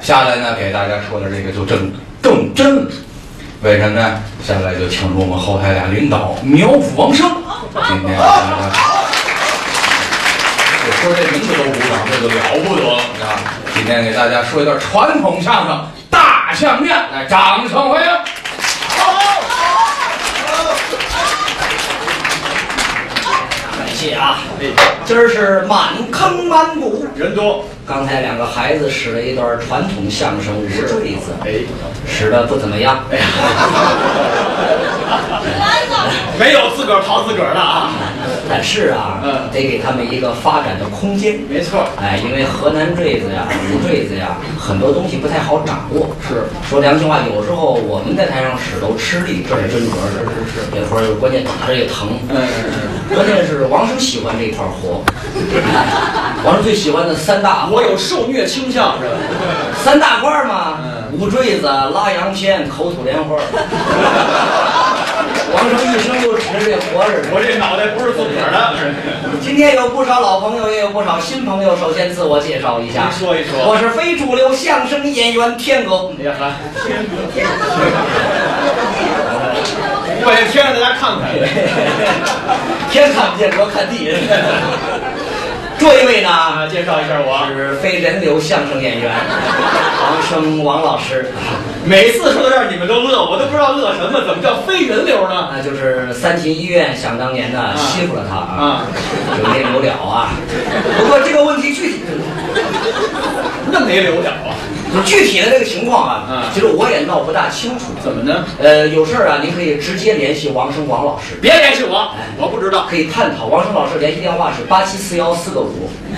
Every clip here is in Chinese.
下来呢，给大家说的这个就更真了。为什么呢？下来就请出我们后台俩领导苗阜王声，今天大家我说这名字都鼓掌，这就了不得了啊！今天给大家说一段传统相声《大相面》，来，掌声欢迎！ 感谢啊！今儿是满坑满谷， 人多。 刚才两个孩子使了一段传统相声《五坠子》，使的不怎么样。 没有自个儿刨自个儿的啊。 但是啊，得给他们一个发展的空间。 没错。 因为河南坠子呀、五坠子呀，很多东西不太好掌握。 是。 说良心话，有时候我们在台上使都吃力，这是真格的。是。这活儿关键打着也疼。关键是王声喜欢这一块活。王声最喜欢的三大， 我有受虐倾向是吧？ 三大块嘛，五坠子、拉洋片、口吐莲花。王声一生就指着这活着。 我这脑袋不是自个儿的。 今天有不少老朋友，也有不少新朋友。首先自我介绍一下， 您说一说。 我是非主流相声演员天哥。 哎呀哈，我把这天让大家看看。 天看不见，我看地。这一位呢， 介绍一下我， 是非人流相声演员王声王老师。 每次说到这儿，你们都乐，我都不知道乐什么。怎么叫非人流呢？ 那就是三秦医院想当年呢欺负了他啊，就没留了啊。不过这个问题具体那没留了啊。 具体的这个情况啊，其实我也闹不大清楚。 怎么呢？ 有事啊，您可以直接联系王声王老师。 别联系我，我不知道。 可以探讨。王声老师联系电话是874145个5。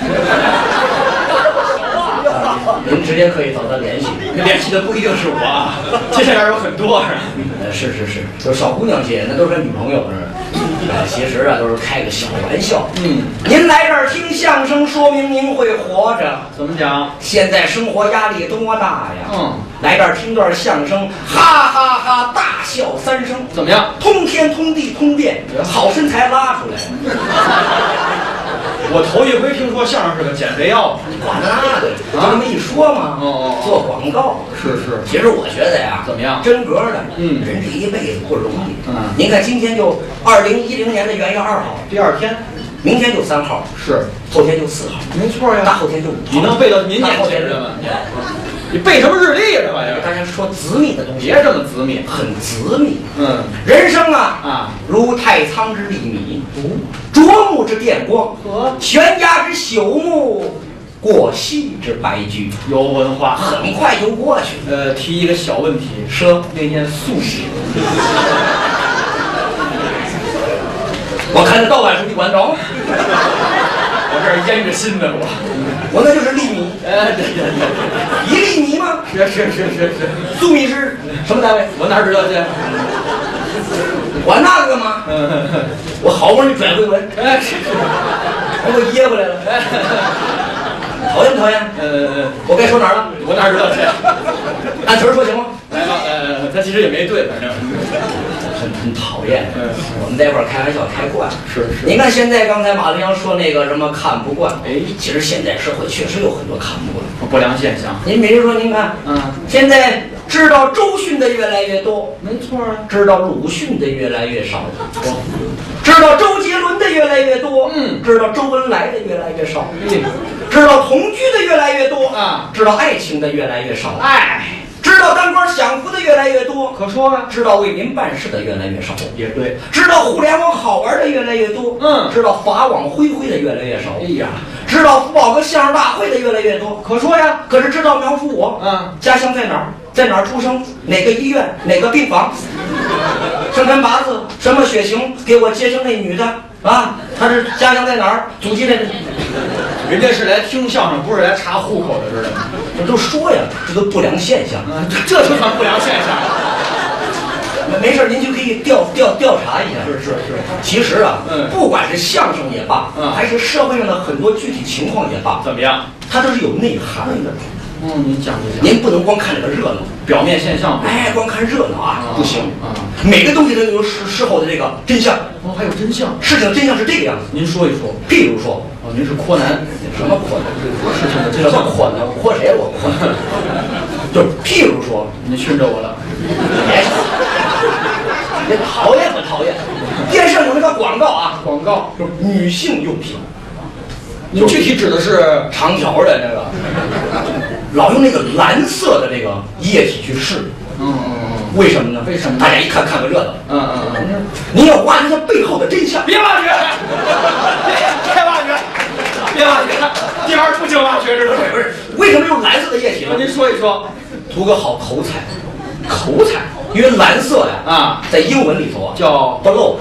您直接可以找他联系， 联系的不一定是我啊，这下边有很多是，就是小姑娘些，那都是女朋友其实啊，都是开个小玩笑。您来这儿听相声，说明您会活着。 怎么讲？ 现在生活压力多大呀？来这儿听段相声，哈哈哈，大笑3声， 怎么样？ 通天通地通电，好身材拉出来。 我头一回听说相声是个减肥药， 管那个，就这么一说嘛。做广告是。 其实我觉得呀， 怎么样？ 真格的，人这一辈子不容易。您看今天就2010年的元月2号， 第2天， 明天就3号， 是， 后天就4号， 没错呀。 大后天就5号。 你能背到明年节日吗？你背什么日历呀？这玩意儿？ 大家说紫密的东西， 别这么紫密， 很紫密。 人生啊，如太仓之粒米，啄木之电光，悬崖之朽木，过隙之白驹。 有文化， 很快就过去。 提一个小问题， 说那念素写。 我看着盗版书你管得着吗？ 我这儿腌着新的我那就是粒米。 对， 一粒米吗？ 是。 粟米是什么单位？ 我哪知道去？ 管那个干嘛？我好不容易转回文，给我噎回来了。讨厌不讨厌？我该说哪儿了？ 我哪知道去？ 按词儿说行吗？ 他其实也没对，反正很讨厌。我们在一块儿开玩笑开惯了。 是。 您看现在刚才马德阳说那个什么看不惯，其实现在社会确实有很多看不惯不良现象。 您比如说，您看，现在知道周迅的越来越多， 没错啊。 知道鲁迅的越来越少，知道周杰伦的越来越多，知道周恩来的越来越少，知道同居的越来越多知道爱情的越来越少，知道当官享福的越来越多， 可说啊， 知道为民办事的越来越少， 也对， 知道互联网好玩的越来越多，知道法网恢恢的越来越少，知道福宝阁相声大会的越来越多， 可说呀。 可是知道描述我，家乡在哪儿，在哪儿出生，哪个医院，哪个病房，生辰八字，什么血型，给我接生那女的啊，她是家乡在哪儿，祖籍在哪？ 人家是来听相声，不是来查户口的，知道吗？ 这都说呀，这都不良现象。 这就算不良现象。 没事，您就可以调查一下。 是。 其实啊，不管是相声也罢，还是社会上的很多具体情况也罢， 怎么样？ 它都是有内涵的。 您讲一讲。 您不能光看这个热闹， 表面现象。 光看热闹啊，不行啊。每个东西都有事后的这个真相。 还有真相。 事情的真相是这个样子。 您说一说。 譬如说， 您是柯南。 什么柯南？ 事情的真相。 什么柯南？我柯谁？我柯南。 譬如说， 你熏着我了。 你讨厌不讨厌？电视上有那个广告啊， 广告就是女性用品， 你具体指的是长条的那个，老用那个蓝色的这个液体去试。为什么呢？ 为什么？ 大家一看看个热闹。你要挖掘它背后的真相。 别挖掘，别挖掘，别挖掘，第二不行挖掘，知道吗？ 不是，为什么用蓝色的液体呢？ 您说一说， 图个好口彩，口彩，因为蓝色呀在英文里头啊叫 blow。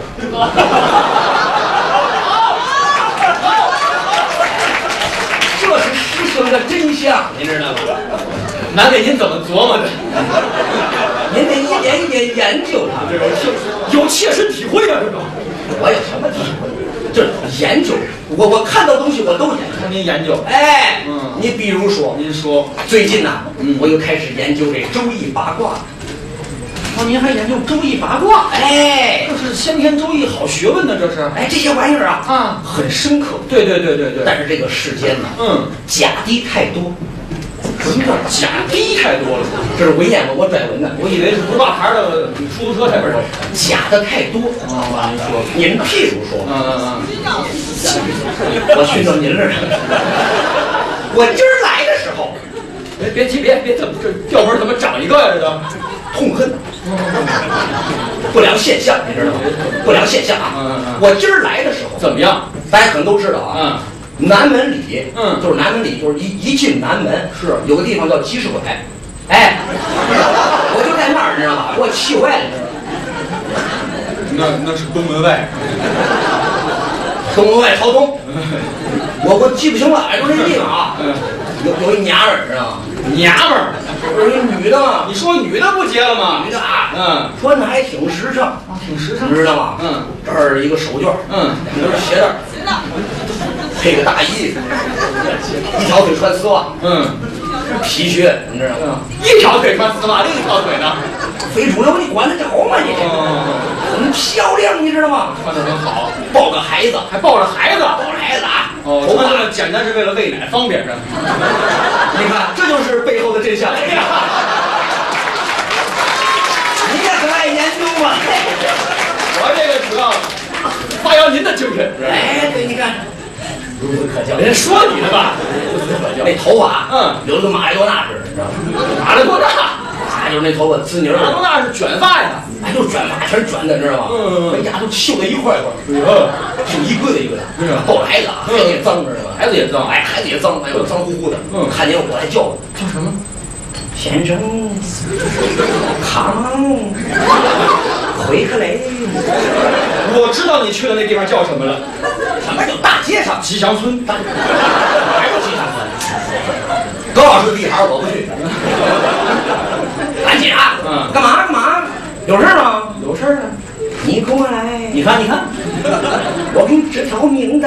这是事情的真相，您知道吗？ 难为您怎么琢磨的？ 您得一点一点研究它。 有切身体会啊，这个。 我有什么体会？就是研究。我看到东西我都研究。 您研究。 哎，你比如说， 您说最近呐，我又开始研究这《周易》八卦。 您还研究《周易》八卦？ 哎， 这是先天周易好学问呢，这是。 哎，这些玩意儿啊，很深刻。 对。 但是这个世间呢，假的太多。 什么叫假的太多了？ 这是文言文，我拽文的。 我以为是不挂牌的出租车才不是。 假的太多。 您说， 您譬如说，我熏着您了。我今儿来的时候， 别急，别怎么这调门怎么长一个呀？这个痛恨不良现象，你知道吗？不良现象啊！我今儿来的时候怎么样？ 大家可能都知道啊。南门里，就是南门里，就是一进南门是有个地方叫鸡市拐，哎，我就在那儿，你知道吗？给我气坏了， 那是东门外， 东门外朝东，我记不清了，哎，就那地方啊，有一娘们儿，知道吗？ 娘们儿， 有一女的嘛， 你说女的不结了吗？ 女的啊，穿的还挺时尚， 挺时尚， 你知道吗？这儿一个手绢，两根鞋带，配个大衣，一条腿穿丝袜，皮靴，你知道吗？ 一条腿穿丝袜，另一条腿呢？ 非主流，你管得着吗你？很漂亮，你知道吗？ 穿得很好， 抱个孩子， 还抱着孩子， 抱着孩子啊！ 头发这么简单是为了喂奶方便着。 你看，这就是背后的真相。你也很爱研究嘛。 我这个主要发扬您的精神。 哎，对，你看，孺子可教。 人说你的吧， 那头发，留的跟马拉多纳似的，你知道吗？ 马拉多纳， 就是那头发滋泥儿。 马拉多纳是卷发呀， 哎，就是卷发，全是卷的，你知道吗？回家都绣在一块儿，绣一个一个的。抱着孩子啊，孩子也脏，知道吗？ 孩子也脏， 哎，孩子也脏，哎呦，脏乎乎的。看见我来叫我， 叫什么？ 先生，康，回克雷。 我知道你去的那地方叫什么了？ 什么叫大街上？ 吉祥村。 还有吉祥村？高老师的地盘我不去。赶紧啊！干嘛？有事吗？ 有事啊！ 你过来。 你看， 我给你指条明道。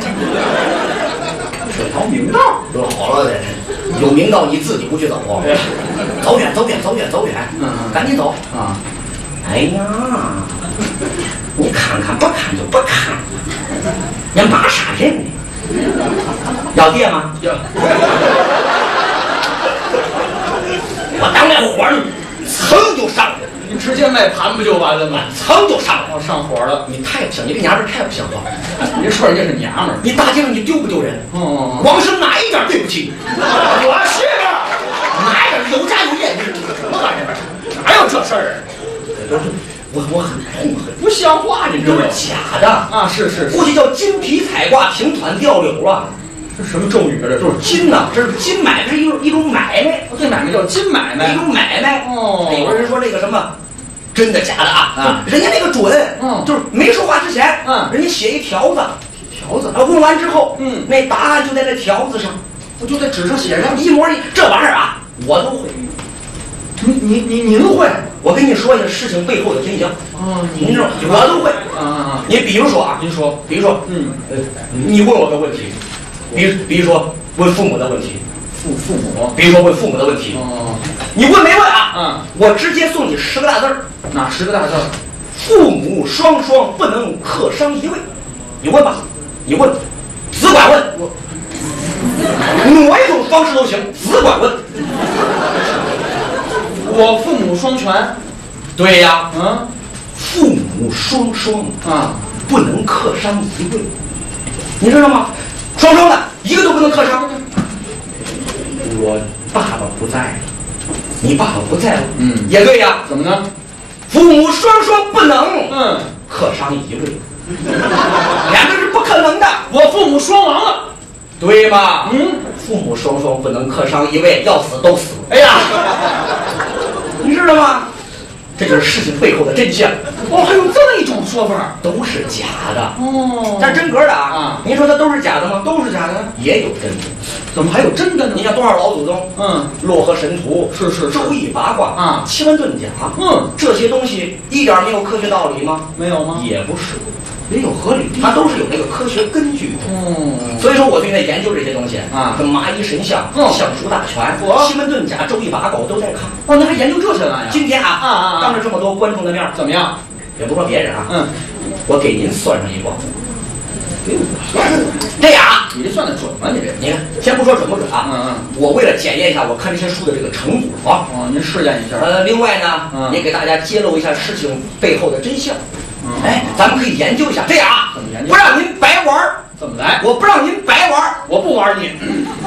指条明道？ 老了的，有明道你自己不去走啊？走远，赶紧走啊！哎呀，你看看，不看就不看，你骂啥人呢？要电吗？ 要。 我当那火呢，噌就上来了。 你直接卖盘不就完了吗？ 噌就上来了， 上火了。 你太不像，你这娘们太不像话。 您说人家是娘们儿， 你大街上你丢不丢人？王生哪一点对不起？ 我去， 哪一点有家有业？你什么玩意儿？ 哪有这事儿啊？ 我很不像话，你知道吗？ 都是假的啊！是， 过去叫金皮彩挂，平团掉柳啊。 这什么咒语啊？这就是金呐，这是金买卖，是一种买卖。 这买卖叫金买卖， 一种买卖。有人说那个什么，真的假的啊？人家那个准，就是没说话之前，人家写一条子，问完之后，那答案就在那条子上， 我就在纸上写上， 一模一。这玩意儿啊，我都会。 您会？ 我跟你说一下事情背后的真相。您知道，我都会。你比如说啊， 您说， 比如说，你问我个问题，比如说问父母的问题， 父母， 比如说问父母的问题，你问没问啊？我直接送你10个大字儿。 哪10个大字儿？ 父母双双不能克伤一位。你问吧，你问，只管问，哪一种方式都行，只管问。 我父母双全。 对呀，父母双双啊， 不能克伤一位，你知道吗？双双的一个都不能克伤。我爸爸不在了，你爸爸不在了，也对呀。 怎么呢？ 父母双双不能，克伤一位，两个是不可能的。 我父母双亡了， 对吧？父母双双不能克伤一位，要死都死。 哎呀， 你知道吗？这就是事情背后的真相。 还有这么一种说法， 都是假的。但是真格的啊！您说它都是假的吗？ 都是假的， 也有真的。 怎么还有真的呢？ 你像多少老祖宗，洛河神图， 是周易八卦啊， 奇门遁甲，这些东西一点没有科学道理吗？ 没有吗？ 也不是。也有合理，它都是有那个科学根据的。所以说我最近在研究这些东西啊，跟麻衣神相、相术大全、奇门遁甲、周易八卦我都在看。 您还研究这些玩意儿？ 今天当着这么多观众的面， 怎么样？ 也不说别人啊，我给您算上一卦。这样， 你这算的准吗？你这， 你看，先不说准不准啊，我为了检验一下我看这些书的这个成果您试验一下。 另外呢，也给大家揭露一下事情背后的真相。咱们可以研究一下。这样怎么研究？ 不让您白玩， 怎么来？ 我不让您白玩， 我不玩你。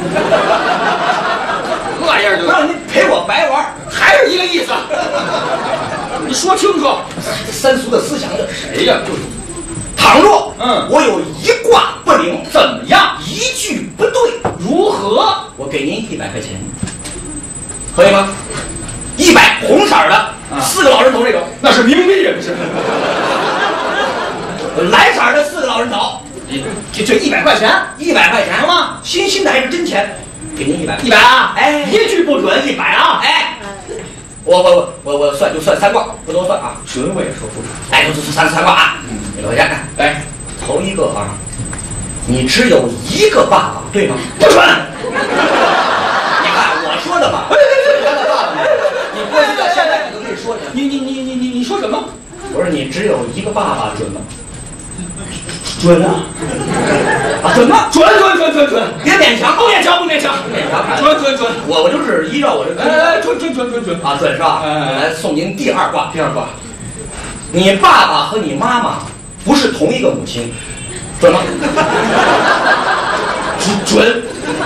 那样就不让您陪我白玩， 还是一个意思。你说清楚。 三俗的思想的谁呀？就是。 倘若我有一卦不灵， 怎么样？ 一句不对， 如何？ 我给您100块钱，可以吗？100红色的，4个老人头这种， 那是冥币呀，不是？ 蓝色的4个老人头， 这100块钱 ，100块钱行吗？ 新的还是真钱？给您100，100 啊！ 哎， 一句不准100啊！ 哎，我算就算3卦，不多算啊。 准我也说不准。 哎，就3卦啊！100块钱， 来， 头一个啊，你只有一个爸爸，对吗？ 不准！ 你看我说的吧。你过去到现在你都可以说你说什么？ 我说你只有一个爸爸，准吗？准啊！准吗？ 准！ 别勉强， 不勉强。准！ 我就是依照我这准啊，准是吧？来送您第二卦。你爸爸和你妈妈不是同一个母亲，准吗？准！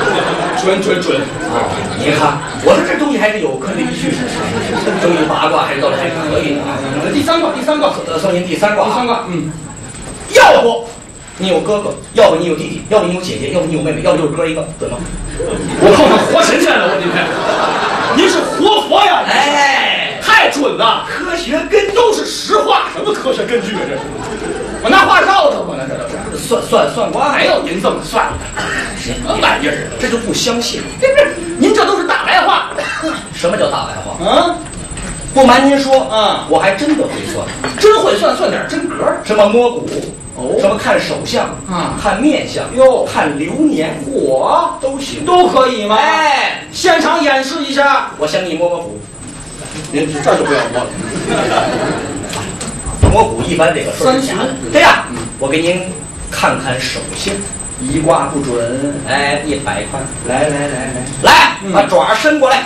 啊！你看，我说这东西还是有科学依据的，周易八卦还是倒是还可以的啊。 第三卦， 送您第三卦。要不你有哥哥，要不你有弟弟，要不你有姐姐，要不你有妹妹，要不就是哥一个，准吗？ 我碰上活神仙了，我今天，您是活佛呀！ 哎， 太准了， 科学根都是实话，什么科学根据啊？这是，我拿话绕的，我那这都是算卦， 还有您这么算的，什么玩意儿？ 这就不相信了。 您这都是大白话。 什么叫大白话？不瞒您说，我还真的会算， 真会算点真格， 什么摸骨，什么看手相看面相，看流年， 我都行， 都可以吗？ 哎， 现场演示一下， 我先给你摸骨， 您这就不要摸了。 摸骨一般这个说是假的，这样，我给您看看手相， 一卦不准， 哎，100块， 来， 把爪伸过来。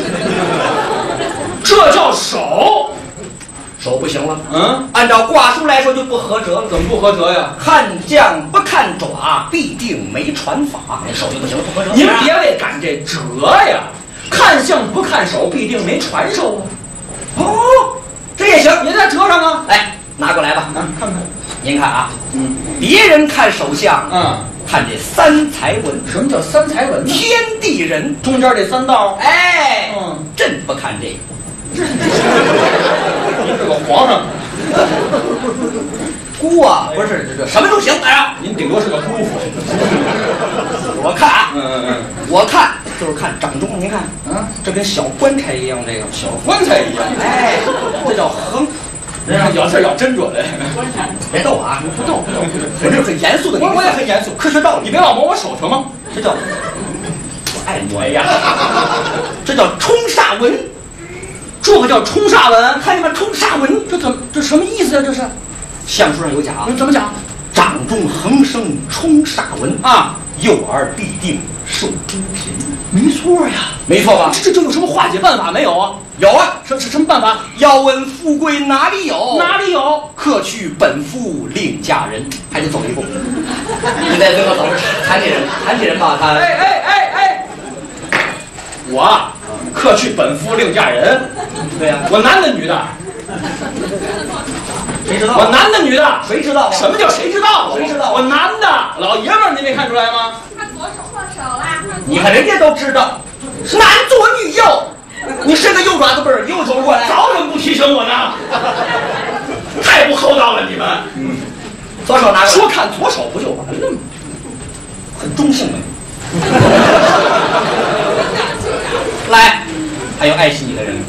这叫手不行了。按照卦书来说就不合辙了。 怎么不合辙呀？ 看将不看爪，必定没传法。手就不行了，不合辙。 您别为赶这辙呀！看相不看手，必定没传授啊。 这也行。 您在辙上啊？ 来，拿过来吧。 看看。 您看啊，别人看手相，看这3才文。 什么叫3才文？ 天地人中间这3道。 哎，朕不看这个。 您是个皇上， 姑啊，不是这什么都行。哎呀， 您顶多是个姑父。 我看啊，我看就是看掌中，您看，这跟小棺材一样，这个小棺材一样。 哎，这叫横。 咬字咬真准嘞！ 别逗啊，不逗，我这很严肃的。 我也很严肃， 科学道理。 你别老摸我手疼吗？ 这叫爱摸呀，这叫冲煞文。 这个叫冲煞文， 看见吗？冲煞文， 这什么意思呀？这是相书上有讲， 怎么讲？ 掌中横生冲煞文啊， 幼儿必定受诸贫。 没错呀， 没错吧？ 这有什么化解办法没有啊？ 有啊， 什么办法？ 要问富贵哪里有？ 哪里有？ 客去本夫另嫁人，还得走一步。你在最后走是残疾人吧？他我啊，客去本夫另嫁人。 对呀， 我男的女的？ 谁知道？ 我男的女的？ 谁知道？ 什么叫谁知道？ 谁知道？ 我男的，老爷们儿，您没看出来吗？ 他左手握手啦。 你看人家都知道，男左女右，你伸个右爪子背儿，右手过来， 早怎么不提醒我呢？太不厚道了，你们。 左手拿过来， 说看左手不就完了吗？ 很中性的。来，还有爱惜你的人，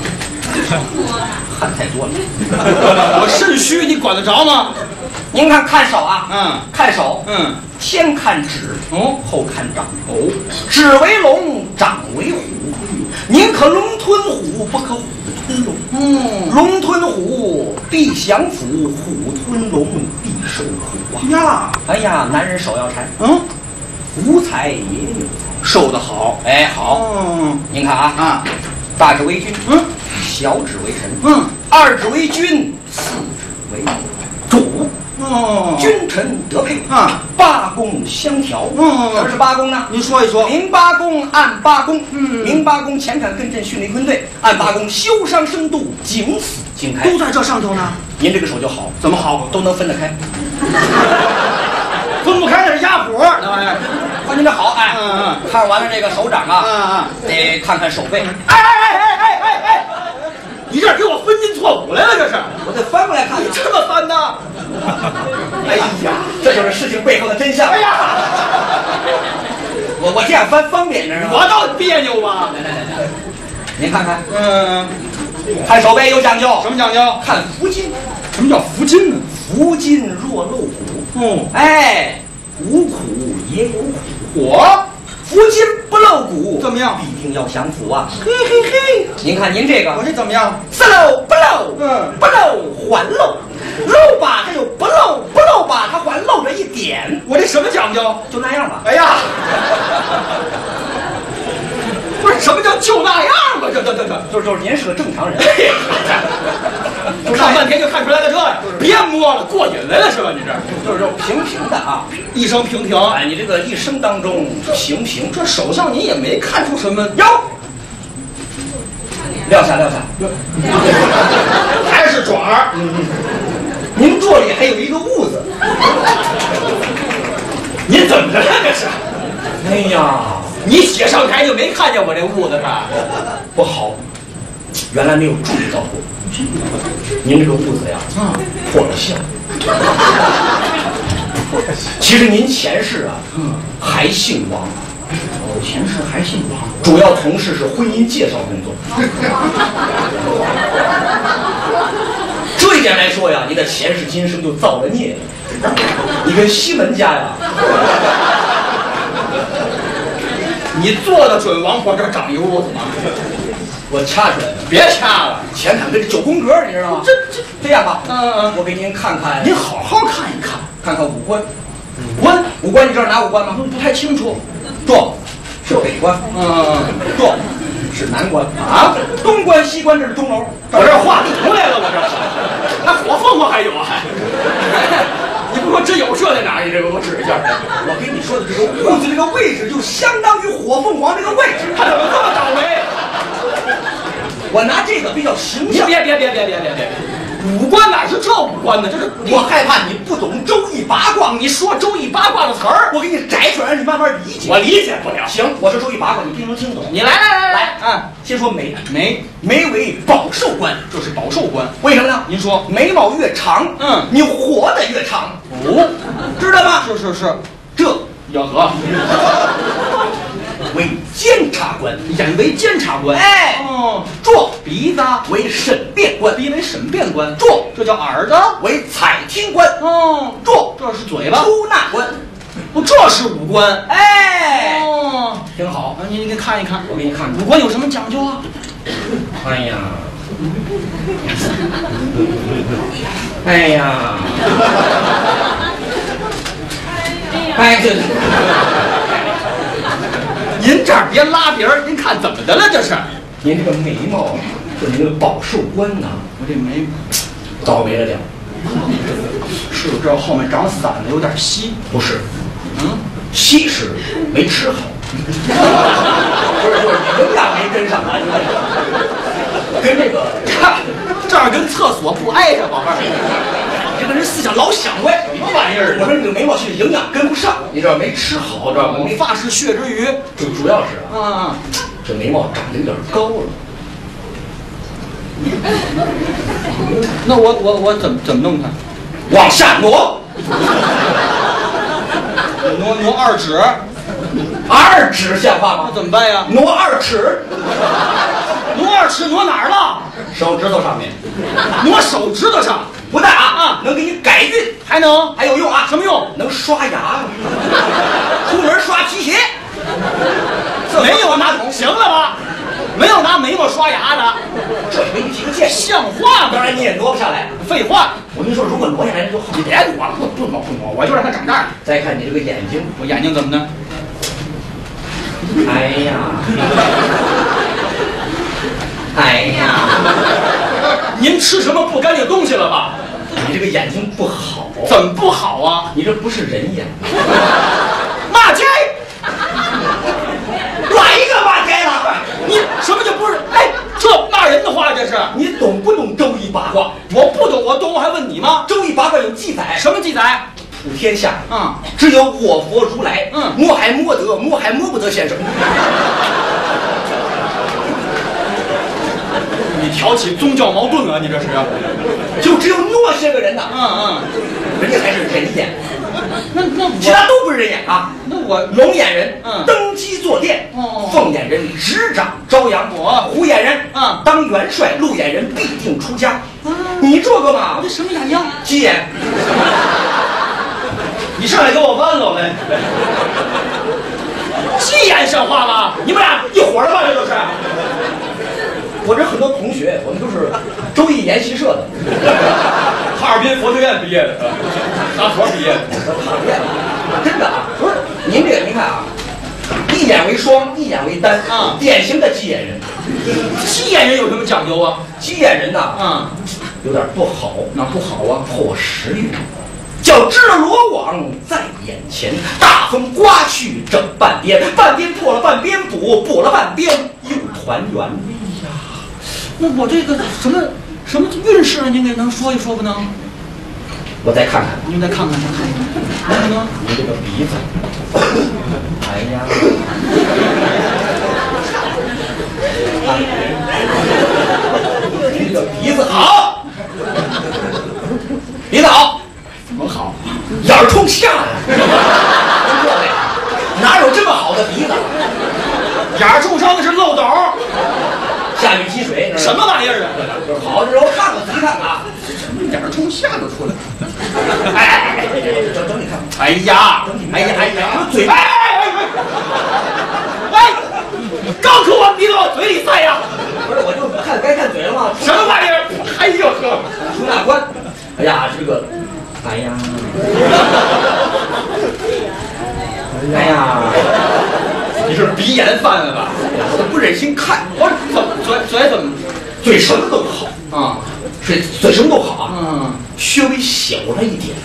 汗太多了。 我肾虚，你管得着吗？ 您看手啊，看手，先看指，后看掌，指为龙，掌为虎。宁可龙吞虎，不可虎吞龙。龙吞虎必降虎，虎吞龙必受虎啊！ 呀， 哎呀，男人手要柴，无财也有财， 受得好， 哎好，您看啊，大指为君，小指为臣，二指为君，四指为主。君臣得配八宫相调。什么是八宫呢？ 您说一说。 明八宫，暗八宫。明八宫前坎艮震巽离坤兑，暗八宫修伤生度，景死景开， 都在这上头呢。 您这个手就好， 怎么好？ 都能分得开。 分不开那是压谱，那玩意儿。 看您这好，看完了这个手掌啊，得看看手背。 哎！你这给我分进错误来了，这是？ 我得翻过来看。 你这么翻呢？ 哎呀，这就是事情背后的真相。 哎呀， 我这样翻方便着呢。 我倒别扭吧。 来，您看看，看手背有讲究。 什么讲究？ 看福金。 什么叫福金呢？ 福金若露骨。无苦也有苦。福金不露骨， 怎么样？ 必定要享福啊！ 嘿嘿嘿， 您看您这个， 我这怎么样？ 是露不露？不露还露，露吧它就不露，不露吧它还露着一点。 我这什么讲究？ 就那样吧。 哎呀，不是什么叫就那样吧？这， 就是您是个正常人。 看半天就看出来了这样，别摸了，过瘾来了是吧？你这就是平的啊， 一生平平。 哎，你这个一生当中平， 这手上你也没看出什么。 有，撂下， 还是爪儿。 您这里还有一个痦子， 你怎么了这是？ 哎呀， 你写上台就没看见我这痦子吧？ 不好，原来没有注意到过。您这个痦子呀，破了相。其实您前世啊，还姓王。前世还姓王，主要从事是婚姻介绍工作。这一点来说呀，你的前世今生就造了孽。你跟西门家呀， 你做的准王婆这长一痦子吗？ 我掐出来的， 别掐了， 前坎跟这9宫格，你知道吗？这样吧，我给您看看， 您好好看一看， 看看五官。五官，你知道哪五官吗？ 不太清楚。 这是北关，这是南关啊， 东关西关这是钟楼。 我这画图来了，我这还火凤凰还有啊？你不说真有这在哪儿？你这个给我指一下。 我跟你说的这个痦子这个位置，就相当于火凤凰这个位置。 他怎么这么倒霉？ 我拿这个比较形象。 别！五官哪是这五官呢？这是我害怕你不懂周易八卦。 你说周易八卦的词儿， 我给你摘出来，让你慢慢理解。 我理解不了。 行，我说周易八卦，你必能听懂。 你来， 先说眉为保寿官， 这是保寿官。 为什么呢？ 您说眉毛越长，你活得越长。知道吗？ 是， 这要和为监察官， 眼为监察官。 这鼻子为审辩官， 鼻为审辩官。这叫耳子为采听官。 这是嘴巴出纳官。 这是五官。 挺好。 你给看一看， 我给你看看五官有什么讲究啊？ 哎呀， 您这儿别拉别人，您看怎么的了？这是？ 您这个眉毛啊，就您这个保寿官呐， 我这眉倒霉了点。 是我这后面长散了，有点稀。 不是，稀是没吃好，不是营养没跟上啊，跟这个这儿跟厕所不挨着，宝贝儿。 这个人思想老想歪， 什么玩意儿？ 我说你这个眉毛是营养跟不上，你知道没吃好，知道吗？ 我发是血之余， 主要是啊，这眉毛长得有点高了。 那我怎么弄它？ 往下挪， 挪2指 2指像话吗？ 那怎么办呀？ 挪2尺， 挪2尺挪哪儿了？ 手指头上面， 挪手指头上， 不但啊能给你改运， 还能还有用啊？ 什么用？ 能刷牙，出门刷皮鞋。 没有拿行了吧？没有拿眉毛刷牙的， 这给你提个建议， 像话吗？ 当然你也挪不下来。 废话， 我跟你说，如果挪下来就好。 你别挪了，不挪，我就让它长这儿。 再看你这个眼睛， 我眼睛怎么呢？ 哎呀，哎呀， 您吃什么不干净东西了吧？ 你这个眼睛不好， 怎么不好啊？ 你这不是人眼， 骂街！ 哪一个骂街了？ 你什么就不是？哎，这骂人的话，这是你懂不懂周易八卦？ 我不懂，我懂，我还问你吗？ 周易八卦有记载， 什么记载？ 普天下只有我佛如来，摸还摸得，摸还摸不得先生。 你挑起宗教矛盾啊！你这是？ 就只有那些个人呐，人家才是人眼， 那其他都不是人眼啊。 那我龙眼人登基坐殿，凤眼人执掌朝阳，虎眼人当元帅，鹿眼人必定出家。你这个嘛， 这什么眼睛？ 鸡眼。 你上来给我弯了呗？鸡眼像话吗？你们俩一伙的吧？这都是。 我这很多同学，我们都是周易研习社的， 哈尔滨佛学院毕业的，大佛毕业的， 真的啊，不是您这个，您看啊，一眼为双，一眼为单典型的鸡眼人。 鸡眼人有什么讲究啊？ 鸡眼人呐，有点不好， 哪不好啊？ 破食欲，叫织了罗网在眼前，大风刮去整半边，半边破了半边补，补了半边又团圆。 那我这个什么运势，您给能说一说不能？ 我再看看， 您再看看，能不能？ 你这个鼻子，哎呀，你这个鼻子好，鼻子好， 怎么好？ 眼儿冲下来，哪有这么好的鼻子？ 眼儿冲上的是漏斗。 下雨积水， 什么玩意儿啊？ 好，这我看看，仔细看看啊， 眼儿冲下就出来。 哎，整你看， 哎呀， 嘴巴， 哎，刚口往鼻子往嘴里塞呀！ 不是，我就看该看嘴了吗？ 什么玩意儿？哎呦呵， 出纳官，哎呀，这个，哎呀，哎呀， 你是鼻炎犯了吧？ 我都不忍心看。 我怎么嘴怎么？ 嘴什么都好啊， 嘴什么都好啊，稍微小了一点。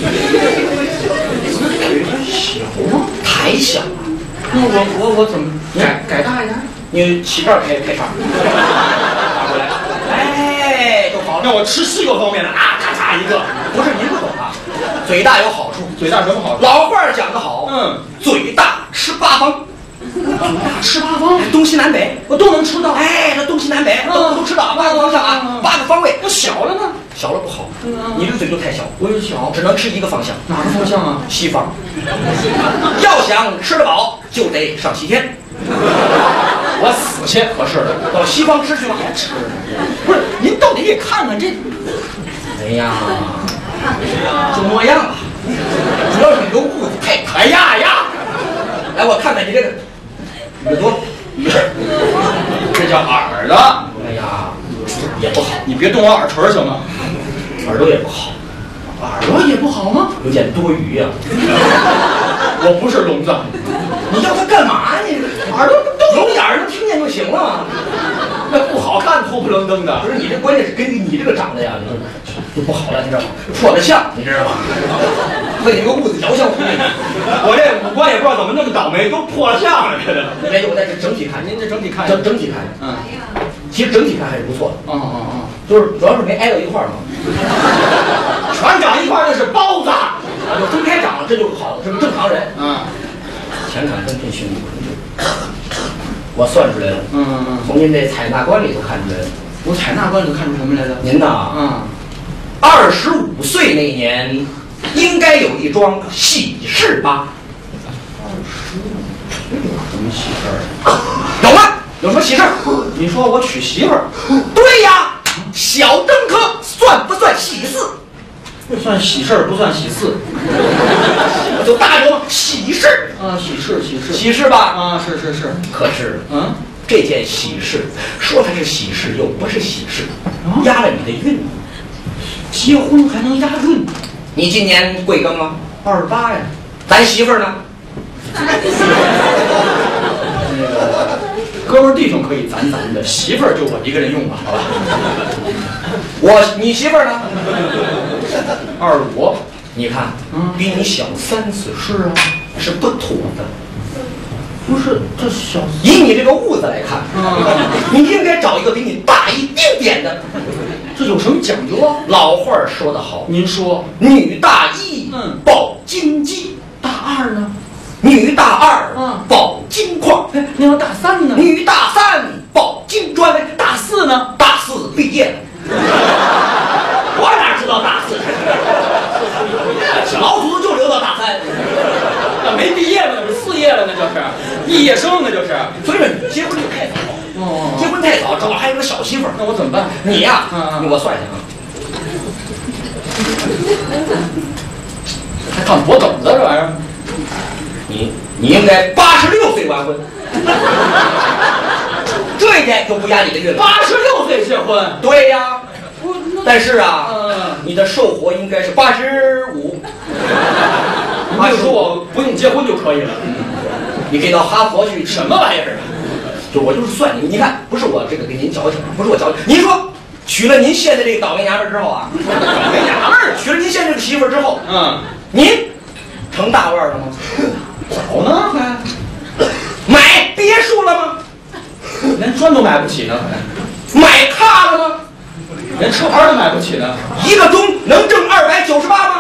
小吗？太小了。 那我怎么改大一点？ 你起这儿开叉，打过来，哎，就好了。 那我吃西瓜方面的啊，咔嚓一个。 不是您不懂啊，嘴大有好处。 嘴大什么好处？ 老话讲得好，嘴大吃八方。 吃八方， 东西南北我都能吃到。 哎，这东西南北都吃到8个方向啊，8个方位。 那小了呢？ 小了不好，你这个嘴就太小， 我有小， 只能吃一个方向。 哪个方向啊？ 西方。要想吃得饱，就得上西天。 我死去合适的， 到西方吃去吧。 别吃，不是您到底得看看这。 哎呀，就那样吧。主要是你留步子太哎呀！ 来，我看看你这个耳朵， 这叫耳朵。 哎呀，也不好。 你别动我耳垂行吗？ 耳朵也不好。 耳朵也不好吗？ 有点多余呀。 我不是聋子。 你要它干嘛呢？ 耳朵都有眼儿，能听见就行了。 那不好看，扑扑棱登的。 不是你这关键是根据你这个长得呀，就不好了，你知道吗？破了相，你知道吗？为你个屋子摇相， 我这五官也不知道怎么那么倒霉，都破了相了，这个。 没有，我在这整体看， 您这整体看， 整体看，其实整体看还是不错的。就是主要是没挨到一块儿嘛。 全长一块儿那是包子， 就分开长，这就好，是个正常人。前坎分配兄弟，我算出来了。从您这采纳观里头看出来了。 我采纳观里头看出什么来了？ 您呐，25岁那年应该有一桩喜事吧？25有什么喜事儿？有吗？有什么喜事儿？ 你说我娶媳妇儿？ 对呀，小登科算不算喜事？ 不算喜事儿，不算喜事， 我就大着喜事喜事吧？ 是。 可是，这件喜事说它是喜事，又不是喜事，压了你的运。 结婚还能押运？ 你今年贵庚了 ？28呀。 咱媳妇儿呢？ 哥们儿弟兄可以咱的，媳妇儿就我一个人用吧，好吧？ 你媳妇儿呢 ？25， 你看，比你小3岁， 是啊， 是不妥的。 不是，这小， 以你这个屋子来看，你应该找一个比你大一丁点的。 这有什么讲究啊？ 老话说得好， 您说， 女大一，抱金鸡； 大2呢？ 女大2，抱金矿。 那要大3呢？ 女大3，抱金砖。 大4呢？ 大4毕业了。我哪知道大4？老祖宗就留到大3。 那没毕业呢，那不是4业了，那就是毕业生，那就是。 所以说你结婚就太早，结婚太早，正好还有个小媳妇儿， 那我怎么办？ 你呀，我算一下啊， 还看脖梗子这玩意儿。 你应该86岁完婚，这一点就不压你的运了。 86岁结婚？ 对呀，但是啊，你的寿活应该是85。 你就说我不用结婚就可以了。 你可以到哈佛去。 什么玩意儿啊？ 我就是算你，你看，不是我这个给您矫情，不是我矫情。您说娶了您现在这个倒霉娘们之后啊，倒霉娘们娶了您现在这个媳妇之后，您成大腕了吗？ 早呢还买别墅了吗？ 连砖都买不起呢， 买卡了吗？ 连车牌都买不起呢。 一个钟能挣298吗？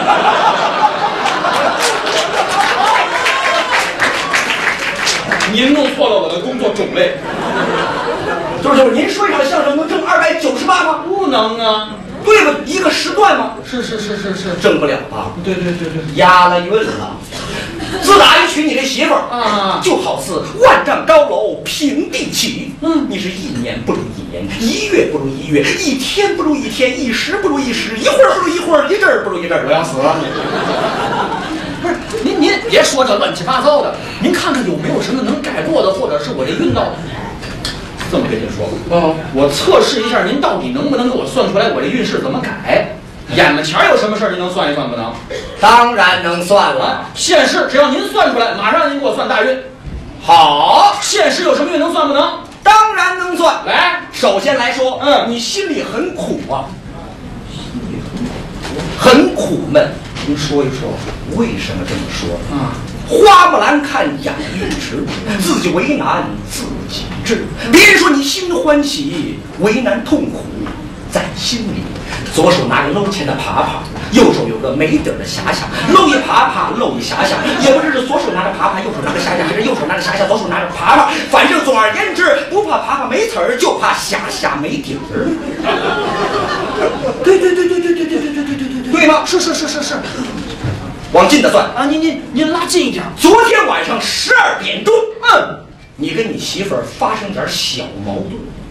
您弄错了我的工作种类。 就是您说一场相声能挣298吗？ 不能啊。 对吧？一个时段吗？ 是， 挣不了吧？ 对， 押了韵了。自打一娶你这媳妇儿就好似万丈高楼平地起。你是1年不如1年，1月不如1月，1天不如1天，1时不如1时，一会儿不如一会儿，一阵儿不如一阵儿。 我要死了！不是您别说这乱七八糟的，您看看有没有什么能改过的，或者是我这运道。这么跟您说，我测试一下您到底能不能给我算出来我这运势怎么改。眼巴前有什么事儿您能算一算不能？ 当然能算了。 现世只要您算出来，马上您给我算大运。 好， 现世有什么运能算不能？ 当然能算。 来， 首先来说，你心里很苦啊，很苦闷。您说一说为什么这么说？花木兰看养育迟，自己为难自己治。别人说你心欢喜，为难痛苦在心里。左手拿个搂钱的耙耙，右手有个没底儿的匣匣，搂一耙耙，搂一匣匣，也不知是左手拿着耙耙，右手拿着匣匣，还是右手拿着匣匣，左手拿着耙耙。反正总而言之，不怕耙耙没刺儿，就怕匣匣没底儿。对，对吗？是。往近的算啊，您拉近一点。 昨天晚上12点钟，你跟你媳妇儿发生点小矛盾。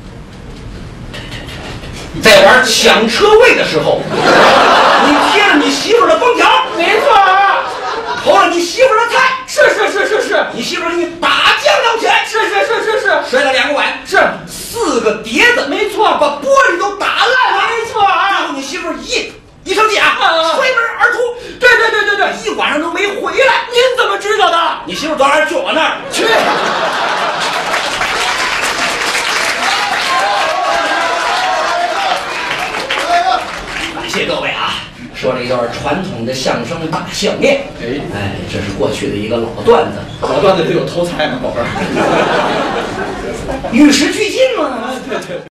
在玩抢车位的时候，你贴了你媳妇儿的封条， 没错， 投了你媳妇儿的菜， 是， 你媳妇儿给你打酱料钱， 是， 摔了2个碗， 是 4个碟子， 没错， 把玻璃都打烂了， 没错， 最后你媳妇儿一生气啊，摔门而出， 对， 一晚上都没回来。 您怎么知道的？ 你媳妇儿昨晚就我那儿去。 谢各位啊！说了一段传统的相声大相面，这是过去的一个老段子。 老段子里有偷菜吗，宝贝儿？ 与时俱进嘛。对对。